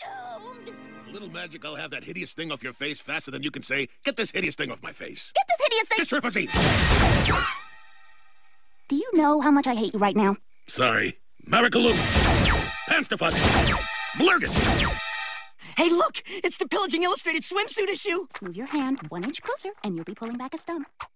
doomed. A little magic, I'll have that hideous thing off your face faster than you can say, "Get this hideous thing off my face." Get this hideous thing. Get your pussy. Do you know how much I hate you right now? Sorry. Marikaloo. Panstafus. Blurgin. Hey, look! It's the Pillaging Illustrated swimsuit issue! Move your hand 1 inch closer, and you'll be pulling back a stump.